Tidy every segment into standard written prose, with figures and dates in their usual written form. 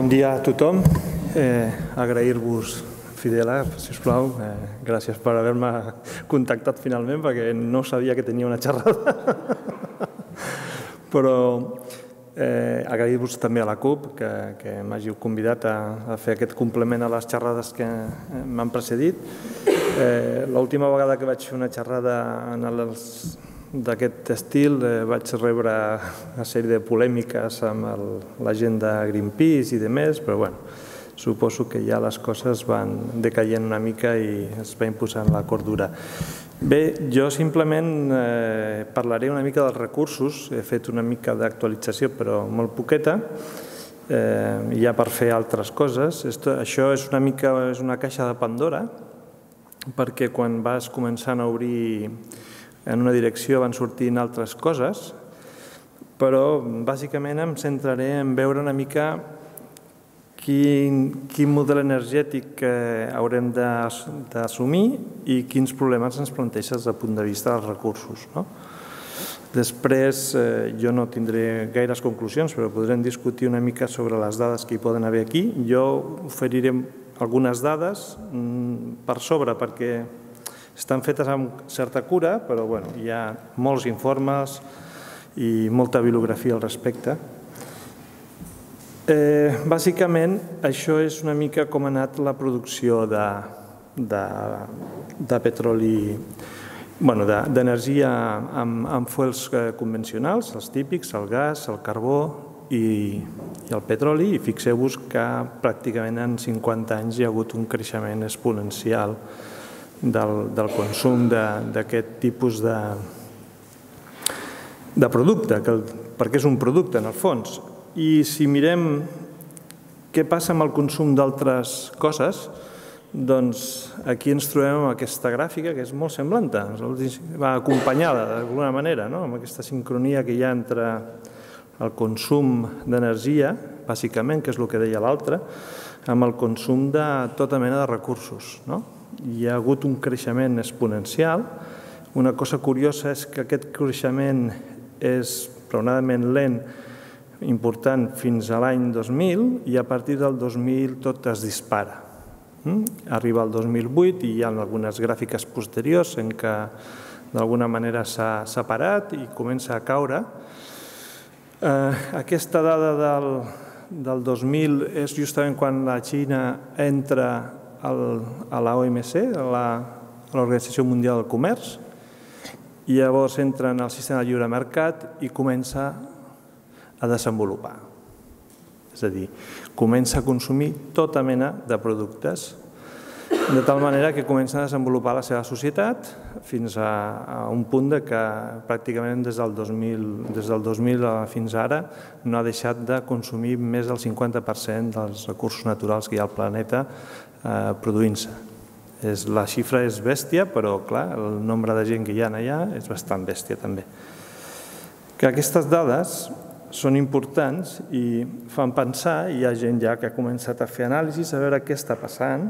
Bon dia a tothom. Agrair-vos, Fidela, sisplau. Gràcies per haver-me contactat finalment, perquè no sabia que tenia una xerrada. Però agrair-vos també a la CUP que m'hàgiu convidat a fer aquest complement a les xerrades que m'han precedit. L'última vegada que vaig fer una xerrada d'aquest estil vaig rebre una sèrie de polèmiques amb la gent de Greenpeace i demés, però bueno, suposo que ja les coses van decaient una mica i es va imposant la cordura. Bé, jo simplement parlaré una mica dels recursos, he fet una mica d'actualització però molt poqueta, ja per fer altres coses. Això és una caixa de Pandora, perquè quan vas començant a obrir en una direcció van sortint altres coses, però bàsicament em centraré en veure una mica quin model energètic haurem d'assumir i quins problemes ens planteja des del punt de vista dels recursos. Després, jo no tindré gaires conclusions, però podrem discutir una mica sobre les dades que hi poden haver aquí. Jo oferiré algunes dades per sobre, perquè estan fetes amb certa cura, però hi ha molts informes i molta bibliografia al respecte. Bàsicament, això és una mica com ha anat la producció de petroli, d'energia amb fuels convencionals, els típics, el gas, el carbó i el petroli, i fixeu-vos que pràcticament en 50 anys hi ha hagut un creixement exponencial del consum d'aquest tipus de producte, perquè és un producte en el fons. I si mirem què passa amb el consum d'altres coses, doncs aquí ens trobem amb aquesta gràfica que és molt semblant, va acompanyada d'alguna manera, amb aquesta sincronia que hi ha entre el consum d'energia, bàsicament, que és el que deia l'altre, amb el consum de tota mena de recursos. Hi ha hagut un creixement exponencial. Una cosa curiosa és que aquest creixement és raonablement lent, important, fins a l'any 2000, i a partir del 2000 tot es dispara. Arriba al 2008 i hi ha algunes gràfiques posteriors en què d'alguna manera s'ha separat i comença a caure. Aquesta dada del 2000 és justament quan la Xina entra a l'OMC, a l'Organització Mundial del Comerç, i llavors entra en el sistema de lliure mercat i comença a desenvolupar. És a dir, comença a consumir tota mena de productes, de tal manera que comença a desenvolupar la seva societat fins a un punt que pràcticament des del 2000 fins ara no ha deixat de consumir més del 50% dels recursos naturals que hi ha al planeta produint-se. La xifra és bèstia, però clar, el nombre de gent que hi ha allà és bastant bèstia també. Que aquestes dades són importants i fan pensar, hi ha gent ja que ha començat a fer anàlisis, a veure què està passant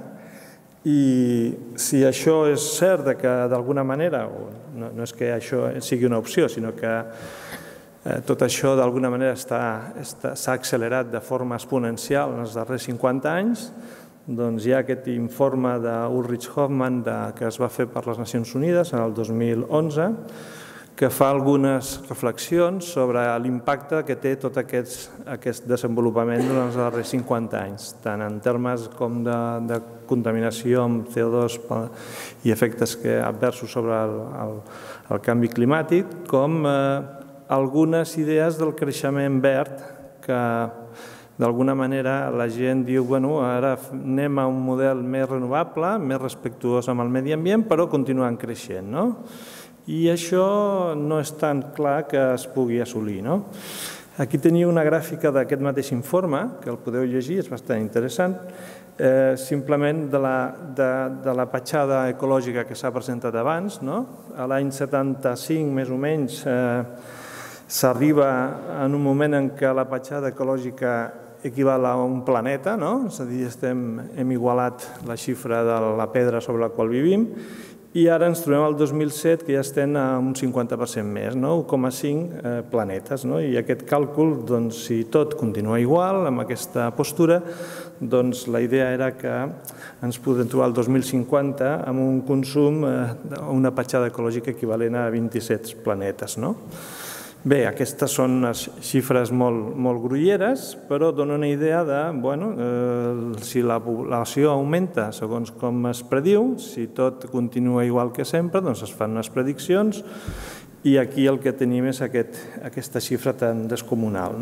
i si això és cert que d'alguna manera, no és que això sigui una opció, sinó que tot això d'alguna manera s'ha accelerat de forma exponencial en els darrers 50 anys, doncs hi ha aquest informe d'Ulrich Hoffmann que es va fer per les Nacions Unides en el 2011, que fa algunes reflexions sobre l'impacte que té tot aquest desenvolupament durant els darrers 50 anys, tant en termes com de contaminació amb CO2 i efectes adversos sobre el canvi climàtic, com algunes idees del creixement verd que d'alguna manera la gent diu ara anem a un model més renovable, més respectuós amb el medi ambient, però continuant creixent. I això no és tan clar que es pugui assolir. Aquí teniu una gràfica d'aquest mateix informe, que el podeu llegir, és bastant interessant, simplement de la petjada ecològica que s'ha presentat abans. A l'any 75, més o menys, s'arriba en un moment en què la petjada ecològica equival a un planeta, és a dir, hem igualat la xifra de la pedra sobre la qual vivim, I ara ens trobem al 2007 que ja estem a un 50% més, 1,5 planetes. I aquest càlcul, si tot continua igual, amb aquesta postura, la idea era que ens podem trobar el 2050 amb un consum, una petjada ecològica equivalent a 27 planetes. Bé, aquestes són unes xifres molt grolleres, però donen una idea de si la població augmenta segons com es prediu, si tot continua igual que sempre, doncs es fan unes prediccions i aquí el que tenim és aquesta xifra tan descomunal.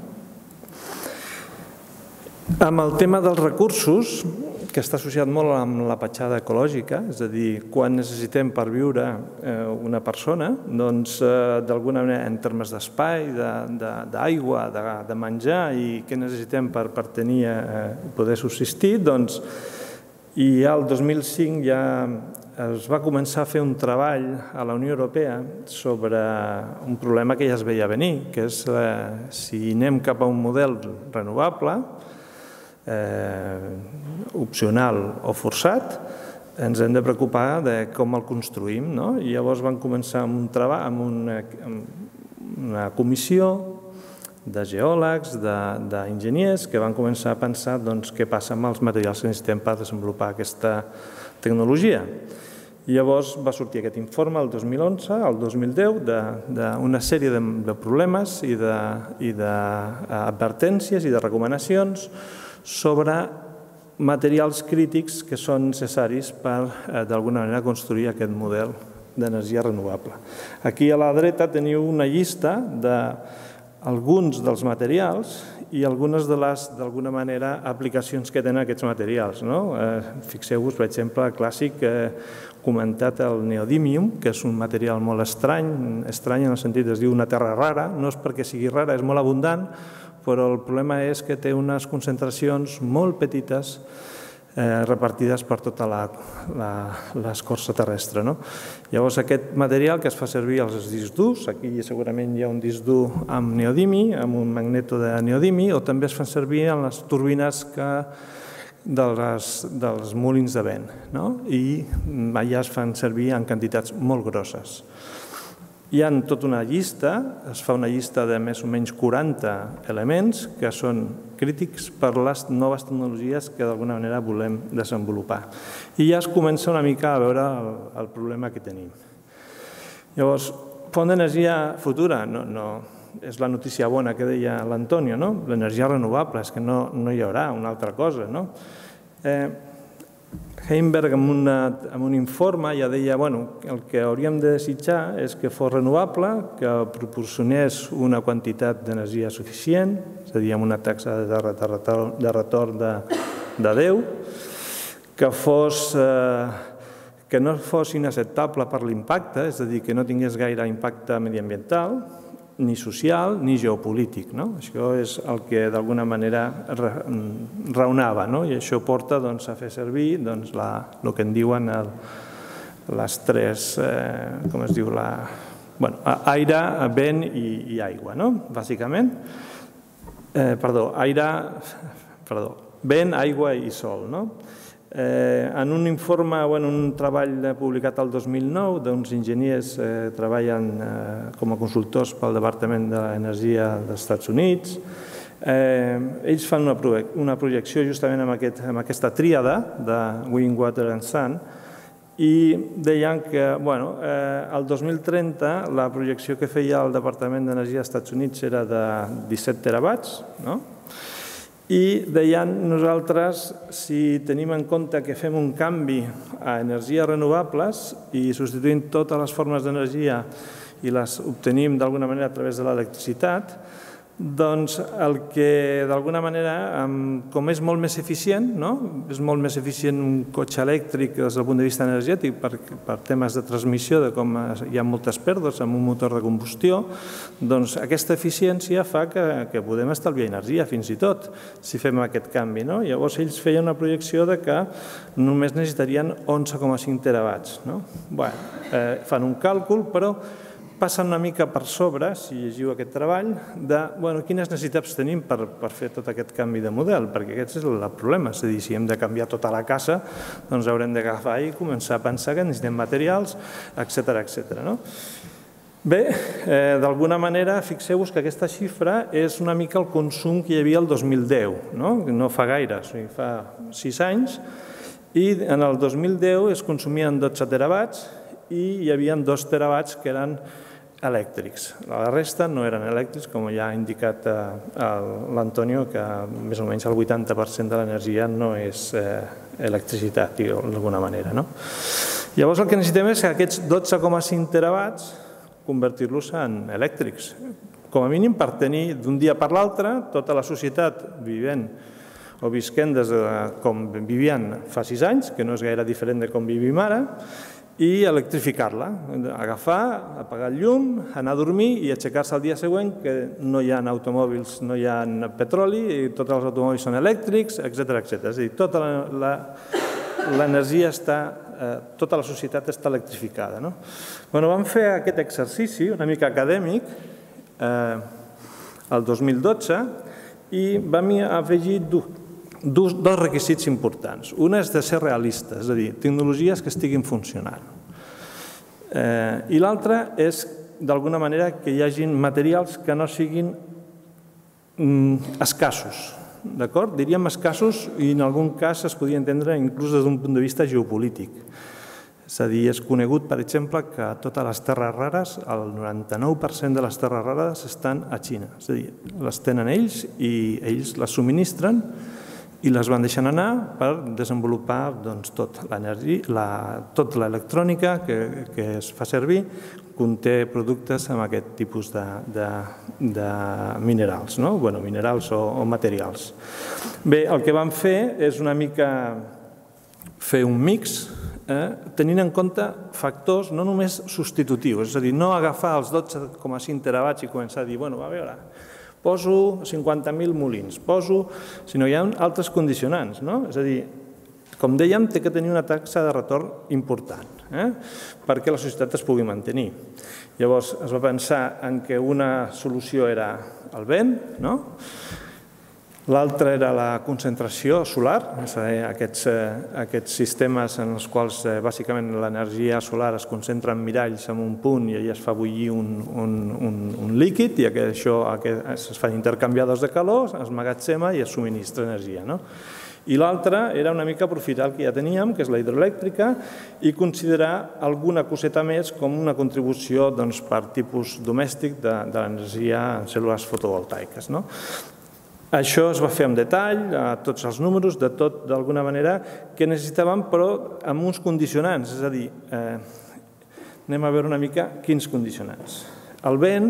Amb el tema dels recursos, que està associat molt amb la petjada ecològica, és a dir, quan necessitem per viure una persona, doncs d'alguna manera en termes d'espai, d'aigua, de menjar i què necessitem per poder subsistir, doncs i al 2005 ja es va començar a fer un treball a la Unió Europea sobre un problema que ja es veia venir, que és si anem cap a un model renovable, opcional o forçat, ens hem de preocupar de com el construïm. I llavors van començar amb un treball, amb una comissió de geòlegs, d'enginyers, que van començar a pensar què passa amb els materials que necessitem per desenvolupar aquesta tecnologia. I llavors va sortir aquest informe el 2011, el 2010, d'una sèrie de problemes i d'advertències i de recomanacions sobre materials crítics que són necessaris per, d'alguna manera, construir aquest model d'energia renovable. Aquí a la dreta teniu una llista d'alguns dels materials i algunes de les, d'alguna manera, aplicacions que tenen aquests materials. Fixeu-vos, per exemple, el clàssic comentat, el neodímium, que és un material molt estrany en el sentit que es diu una terra rara, no és perquè sigui rara, és molt abundant, però el problema és que té unes concentracions molt petites repartides per tota l'escorça terrestre. Llavors, aquest material que es fa servir als discs durs, aquí segurament hi ha un disc dur amb neodimi, amb un magneto de neodimi, o també es fan servir en les turbines dels molins de vent, i allà es fan servir en quantitats molt grosses. Hi ha tota una llista, es fa una llista de més o menys 40 elements que són crítics per les noves tecnologies que d'alguna manera volem desenvolupar. I ja es comença una mica a veure el problema que tenim. Llavors, font d'energia futura, és la notícia bona que deia l'Antonio, l'energia renovable, és que no hi haurà una altra cosa. Heimberg, en un informe, ja deia que el que hauríem de desitjar és que fos renovable, que proporcionés una quantitat d'energia suficient, és a dir, amb una taxa de retorn de 10, que no fos inacceptable per l'impacte, és a dir, que no tingués gaire impacte mediambiental, ni social ni geopolític. Això és el que d'alguna manera raonava, i això porta a fer servir el que en diuen les tres, com es diu, aire, vent i aigua, bàsicament. Vent, aigua i sol. En un informe, en un treball publicat el 2009 d'uns enginyers que treballen com a consultors pel Departament d'Energia dels Estats Units, ells fan una projecció justament amb aquesta tríada de Wind, Water and Sun i deien que el 2030 la projecció que feia el Departament d'Energia dels Estats Units era de 17 terawatts, i deien nosaltres, si tenim en compte que fem un canvi a energies renovables i substituïm totes les formes d'energia i les obtenim d'alguna manera a través de l'electricitat, doncs el que d'alguna manera, com és molt més eficient, és molt més eficient un cotxe elèctric des del punt de vista energètic per temes de transmissió, de com hi ha moltes pèrdues amb un motor de combustió, doncs aquesta eficiència fa que podem estalviar energia fins i tot si fem aquest canvi. Llavors ells feien una projecció que només necessitarien 11,5 terawatts. Fan un càlcul, però passen una mica per sobre, si llegiu aquest treball, de quines necessitats tenim per fer tot aquest canvi de model, perquè aquest és el problema. És a dir, si hem de canviar tota la casa, doncs haurem d'agafar i començar a pensar que necessitem materials, etcètera. Bé, d'alguna manera, fixeu-vos que aquesta xifra és una mica el consum que hi havia el 2010, no fa gaire, fa 6 anys, i en el 2010 es consumien 12 teravats i hi havia 2 teravats que eren elèctrics. La resta no eren elèctrics, com ja ha indicat l'Antonio, que més o menys el 80% de l'energia no és electricitat, d'alguna manera. Llavors el que necessitem és que aquests 12,5 teravats convertir-los en elèctrics, com a mínim per tenir d'un dia per l'altre tota la societat vivent o visquent des de com vivien fa 6 anys, que no és gaire diferent de com vivim ara, i electrificar-la, agafar, apagar el llum, anar a dormir i aixecar-se el dia següent, que no hi ha automòbils, no hi ha petroli, i tots els automòbils són elèctrics, etcètera. És a dir, tota l'energia està, tota la societat està electrificada. Vam fer aquest exercici una mica acadèmic el 2012 i vam afegir dos requisits importants. Un és de ser realistes, és a dir, tecnologies que estiguin funcionant. I l'altre és, d'alguna manera, que hi hagin materials que no siguin escassos. Diríem escassos i en algun cas es podia entendre inclús des d'un punt de vista geopolític. És a dir, és conegut, per exemple, que totes les terres rares, el 99% de les terres rares estan a Xina. És a dir, les tenen ells i ells les subministren i les van deixant anar per desenvolupar tota l'electrònica que es fa servir, conté productes amb aquest tipus de minerals, minerals o materials. Bé, el que vam fer és una mica fer un mix tenint en compte factors no només substitutius, és a dir, no agafar els 12,5 teravats i començar a dir, a veure, poso 50.000 molins, sinó hi ha altres condicionants, és a dir, com dèiem, té que tenir una taxa de retorn important perquè la societat es pugui mantenir. Llavors es va pensar en que una solució era el vent, l'altra era la concentració solar, és a dir, aquests sistemes en els quals bàsicament l'energia solar es concentra en miralls en un punt i allà es fa bullir un líquid i això es fan intercanviadors de calor, es magatzema i es subministra energia. I l'altra era una mica aprofitar el que ja teníem, que és la hidroelèctrica, i considerar alguna coseta més com una contribució per tipus domèstic de l'energia en cèl·lules fotovoltaiques. Això es va fer en detall, a tots els números, de tot, d'alguna manera, que necessitàvem, però amb uns condicionants. És a dir, anem a veure una mica quins condicionants. El vent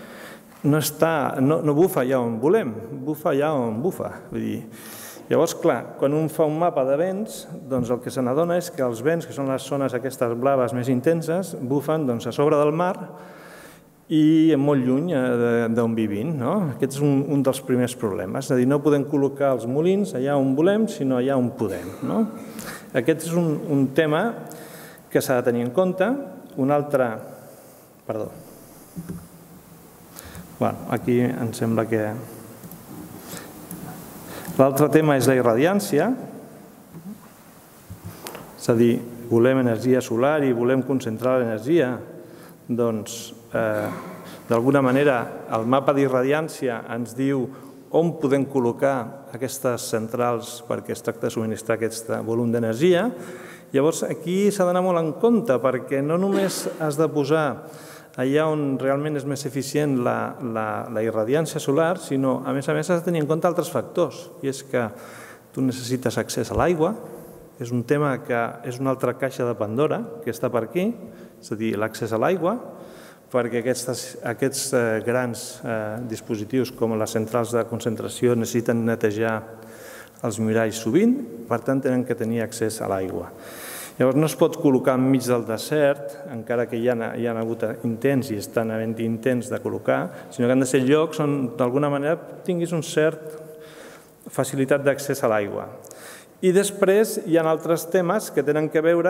no bufa allà on volem, bufa allà on bufa. Llavors, clar, quan un fa un mapa de vents, doncs el que se n'adona és que els vents, que són les zones aquestes blaves més intenses, bufen a sobre del mar i molt lluny d'on vivim. Aquest és un dels primers problemes. És a dir, no podem col·locar els molins allà on volem, sinó allà on podem. Aquest és un tema que s'ha de tenir en compte. Un altre... Perdó. Aquí em sembla que... L'altre tema és la irradiància. És a dir, volem energia solar i volem concentrar l'energia. Doncs, d'alguna manera, el mapa d'irradiància ens diu on podem col·locar aquestes centrals perquè es tracta de subministrar aquest volum d'energia. Llavors, aquí s'ha d'anar molt en compte perquè no només has de posar allà on realment és més eficient la irradiància solar, sinó, a més has de tenir en compte altres factors. I és que tu necessites accés a l'aigua, és un tema que és una altra caixa de Pandora que està per aquí, és a dir, l'accés a l'aigua, perquè aquests grans dispositius com les centrals de concentració necessiten netejar els miralls sovint, per tant tenen que tenir accés a l'aigua. Llavors no es pot col·locar enmig del desert, encara que hi ha hagut intents i estan havent intents de col·locar, sinó que han de ser llocs on d'alguna manera tinguis una certa facilitat d'accés a l'aigua. I després hi ha altres temes que tenen a veure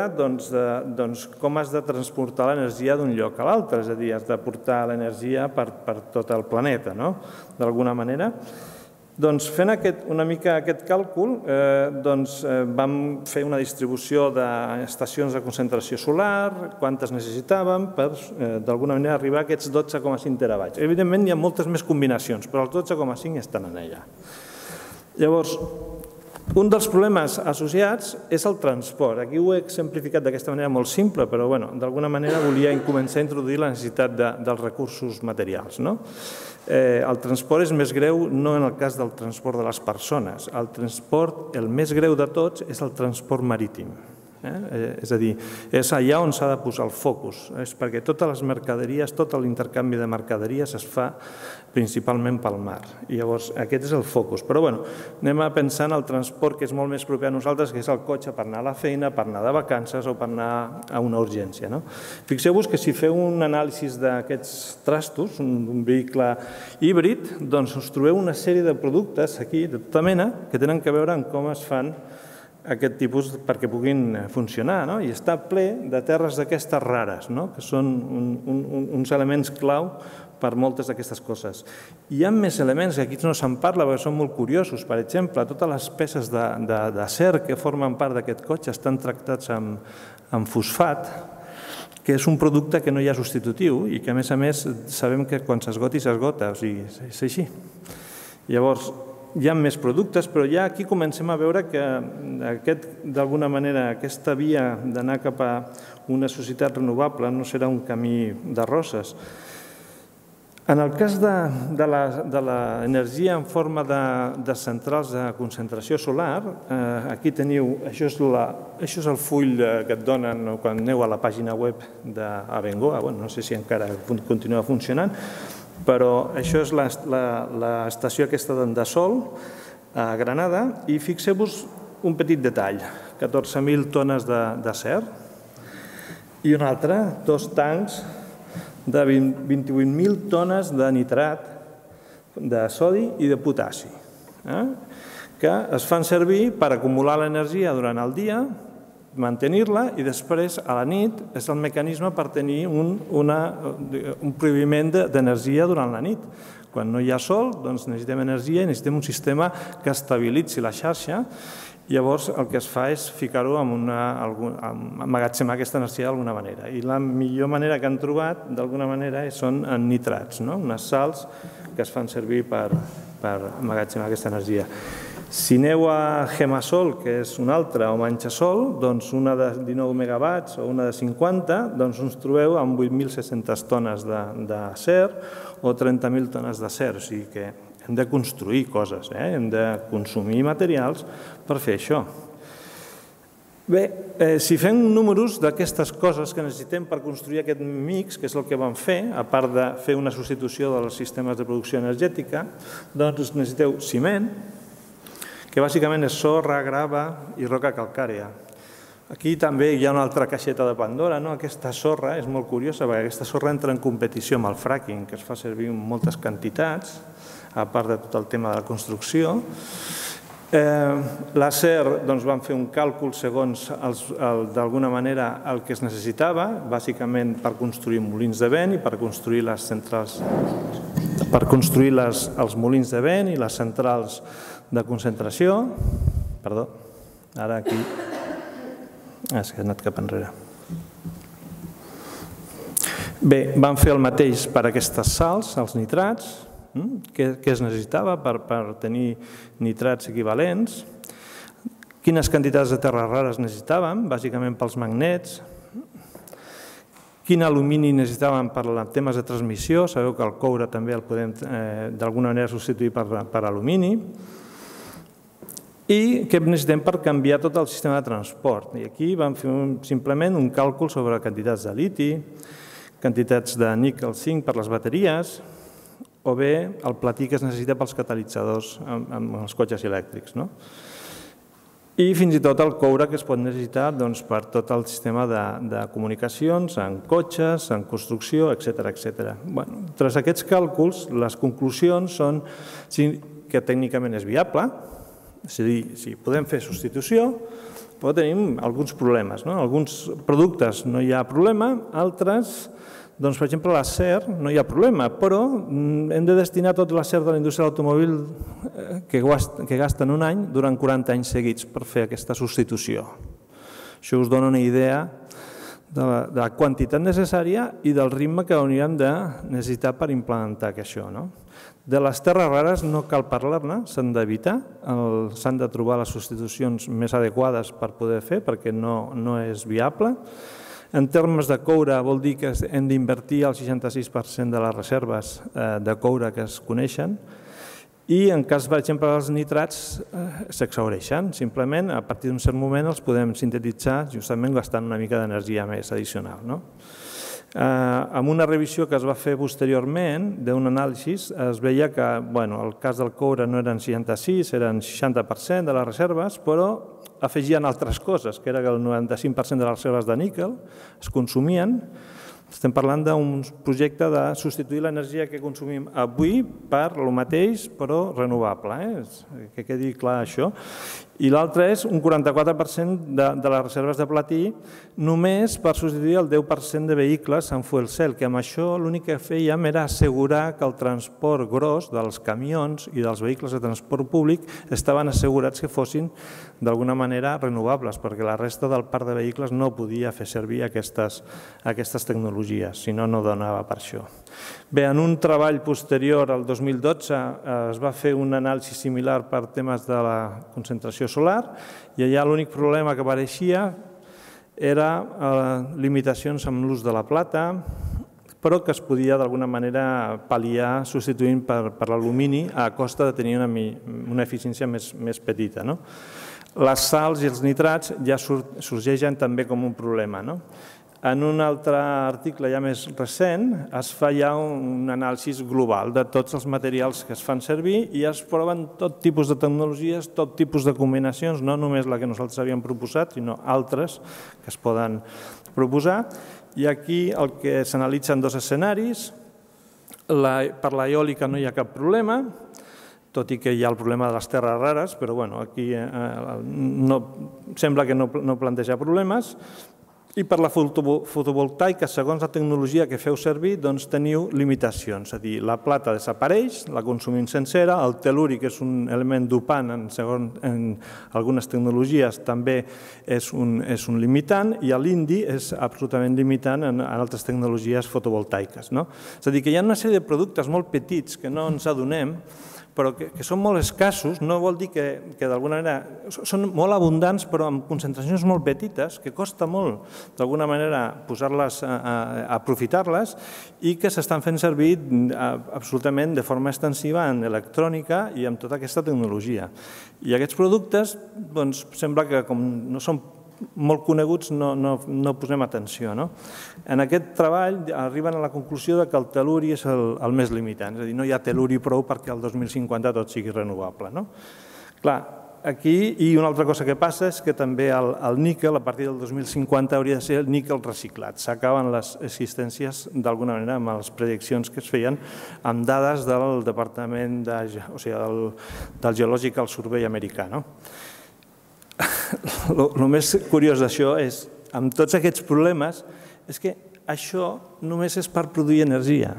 com has de transportar l'energia d'un lloc a l'altre, és a dir, has de portar l'energia per tot el planeta, d'alguna manera. Doncs fent una mica aquest càlcul, vam fer una distribució d'estacions de concentració solar, quantes necessitàvem per, d'alguna manera, arribar a aquests 12,5 terawatts. Evidentment, hi ha moltes més combinacions, però els 12,5 estan en allà. Llavors, un dels problemes associats és el transport. Aquí ho he exemplificat d'aquesta manera molt simple, però d'alguna manera volia començar a introduir la necessitat dels recursos materials. El transport és més greu no en el cas del transport de les persones. El transport, el més greu de tots, és el transport marítim. És a dir, és allà on s'ha de posar el focus, perquè totes les mercaderies, tot l'intercanvi de mercaderies es fa principalment pel mar. I llavors aquest és el focus. Però anem a pensar en el transport que és molt més proper a nosaltres, que és el cotxe per anar a la feina, per anar de vacances o per anar a una urgència. Fixeu-vos que si feu un anàlisi d'aquests trastos, un vehicle híbrid, doncs us trobeu una sèrie de productes aquí, de tota mena, que tenen a veure amb com es fan aquest tipus perquè puguin funcionar, i està ple de terres d'aquestes rares, que són uns elements clau per moltes d'aquestes coses. Hi ha més elements que aquí no se'n parla perquè són molt curiosos. Per exemple, totes les peces d'acer que formen part d'aquest cotxe estan tractats amb fosfat, que és un producte que no hi ha substitutiu i que, a més, sabem que quan s'esgoti, s'esgota. O sigui, és així. Llavors, hi ha més productes, però ja aquí comencem a veure que d'alguna manera aquesta via d'anar cap a una societat renovable no serà un camí de roses. En el cas de l'energia en forma de centrals de concentració solar, aquí teniu, això és el full que et donen quan aneu a la pàgina web d'Abengoa, no sé si encara continua funcionant, però això és l'estació aquesta d'Endasol, a Granada, i fixeu-vos un petit detall, 14.000 tones d'acer i un altre, 2 tancs de 28.000 tones de nitrat, de sodi i de potassi, que es fan servir per acumular l'energia durant el dia, mantenir-la i després a la nit és el mecanisme per tenir un proveïment d'energia durant la nit. Quan no hi ha sol, doncs necessitem energia i necessitem un sistema que estabilitzi la xarxa. Llavors el que es fa és ficar-ho emmagatzemar aquesta energia d'alguna manera. I la millor manera que han trobat, d'alguna manera, són en nitrats, unes sals que es fan servir per emmagatzemar aquesta energia. Si aneu a Gemasol, que és una altra, o Manchasol, doncs una de 19 megawatts o una de 50, doncs us trobeu amb 8.600 tones d'acer o 30.000 tones d'acer. O sigui que hem de construir coses, hem de consumir materials per fer això. Bé, si fem números d'aquestes coses que necessitem per construir aquest mix, que és el que vam fer, a part de fer una substitució dels sistemes de producció energètica, doncs necessiteu ciment, que bàsicament és sorra, grava i roca calcària. Aquí també hi ha una altra caixeta de Pandora. Aquesta sorra és molt curiosa perquè aquesta sorra entra en competició amb el fracking, que es fa servir en moltes quantitats, a part de tot el tema de la construcció. L'acer, doncs vam fer un càlcul segons d'alguna manera el que es necessitava, bàsicament per construir molins de vent i per construir les centrals, per construir els molins de vent i les centrals de concentració. Perdó, ara aquí és que he anat cap enrere. Bé, vam fer el mateix per aquestes sals, els nitrats, què es necessitava per tenir nitrats equivalents, quines quantitats de terres rares necessitàvem, bàsicament pels magnets, quin alumini necessitàvem per temes de transmissió, sabeu que el coure també el podem d'alguna manera substituir per alumini, i què necessitem per canviar tot el sistema de transport. I aquí vam fer simplement un càlcul sobre quantitats de liti, quantitats de níquel zinc per les bateries, o bé el platí que es necessita pels catalitzadors amb els cotxes elèctrics. I fins i tot el coure que es pot necessitar per tot el sistema de comunicacions, en cotxes, en construcció, etc. Tras aquests càlculs, les conclusions són que tècnicament és viable, És a dir, si podem fer substitució, però tenim alguns problemes. Alguns productes no hi ha problema, altres, doncs, per exemple, l'acer no hi ha problema, però hem de destinar tot l'acer de la indústria de l'automòbil que gasta en un any durant 40 anys seguits per fer aquesta substitució. Això us dona una idea de la quantitat necessària i del ritme que hauríem de necessitar per implementar això. De les terres rares no cal parlar-ne, s'han d'evitar, s'han de trobar les substitucions més adequades per poder fer, perquè no és viable. En termes de coure vol dir que hem d'invertir el 66% de les reserves de coure que es coneixen i en cas, per exemple, dels nitrats s'exhaureixen. Simplement, a partir d'un cert moment els podem sintetitzar justament gastant una mica d'energia més addicional. Amb una revisió que es va fer posteriorment d'un anàlisi es veia que el cas del coure no eren 66, eren 60% de les reserves, però afegien altres coses, que era que el 95% de les reserves de níquel es consumien. Estem parlant d'un projecte de substituir l'energia que consumim avui per el mateix, però renovable, que quedi clar això. I l'altre és un 44% de les reserves de platí només per substituir el 10% de vehicles en fuel cell, que amb això l'únic que fèiem era assegurar que el transport gros dels camions i dels vehicles de transport públic estaven assegurats que fossin d'alguna manera renovables, perquè la resta del parc de vehicles no podia fer servir aquestes tecnologies, si no, no donava per això. Bé, en un treball posterior, al 2012, es va fer un anàlisi similar per temes de la concentració solar i allà l'únic problema que apareixia era limitacions amb l'ús de la plata, però que es podia d'alguna manera pal·liar substituint per l'alumini a costa de tenir una eficiència més petita. Les sals i els nitrats ja sorgeixen també com un problema. En un altre article ja més recent es fa ja un anàlisi global de tots els materials que es fan servir i es proven tot tipus de tecnologies, tot tipus de combinacions, no només la que nosaltres havíem proposat, sinó altres que es poden proposar. I aquí el que s'analitzen dos escenaris. Per l'eòlica no hi ha cap problema, tot i que hi ha el problema de les terres rares, però aquí sembla que no planteja problemes. I per la fotovoltaica, segons la tecnologia que feu servir, teniu limitacions. És a dir, la plata desapareix, la consumim sencera, el tel·luri, que és un element dopant en algunes tecnologies, també és un limitant, i l'indi és absolutament limitant en altres tecnologies fotovoltaiques. És a dir, que hi ha una sèrie de productes molt petits que no ens adonem, però que són molt escassos, no vol dir que d'alguna manera són molt abundants, però amb concentracions molt petites, que costa molt d'alguna manera posar-les, aprofitar-les, i que s'estan fent servir absolutament de forma extensiva en electrònica i amb tota aquesta tecnologia. I aquests productes sembla que com no són molt coneguts no posem atenció. En aquest treball arriben a la conclusió que el tel·luri és el més limitant, és a dir, no hi ha tel·luri prou perquè el 2050 tot sigui renovable. Clar, aquí, i una altra cosa que passa és que també el níquel, a partir del 2050, hauria de ser el níquel reciclat. S'acaben les existències, d'alguna manera, amb les prediccions que es feien amb dades del Departament del Geological Survey americà. El més curiós d'això és, amb tots aquests problemes, és que això només és per produir energia.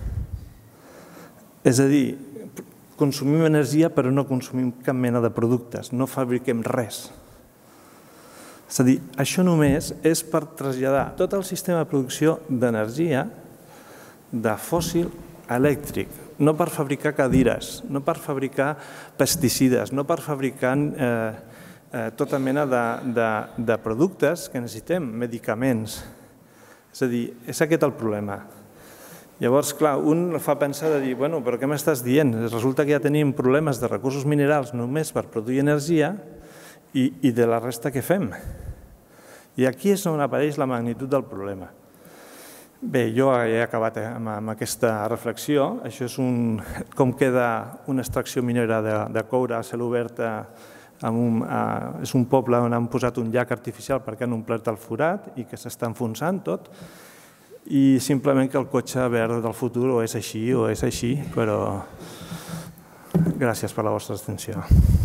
És a dir, consumim energia però no consumim cap mena de productes, no fabriquem res. És a dir, això només és per traslladar tot el sistema de producció d'energia de fòssil a elèctric, no per fabricar cadires, no per fabricar pesticides, no per fabricar tota mena de productes que necessitem, medicaments. És a dir, és aquest el problema. Llavors, clar, un fa pensar de dir, bueno, però què m'estàs dient? Resulta que ja tenim problemes de recursos minerals només per produir energia i de la resta què fem? I aquí és on apareix la magnitud del problema. Bé, jo he acabat amb aquesta reflexió. Això és com queda una extracció minera de coure a cel obert. És un poble on han posat un llac artificial perquè han omplert el forat i que s'està enfonsant tot, i simplement que el cotxe verd del futur o és així, però gràcies per la vostra atenció.